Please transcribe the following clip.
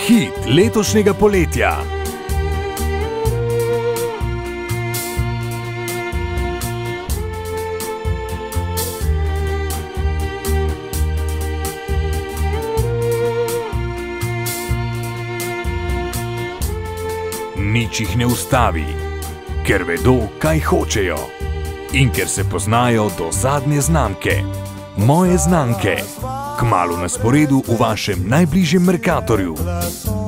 Hit letošnjega poletja. Nič jih ne ustavi, ker vedo, kaj hočejo in ker se poznajo do zadnje znamke. Moje znamke, kmalu na sporedu v vašem najbližjem Mercatorju.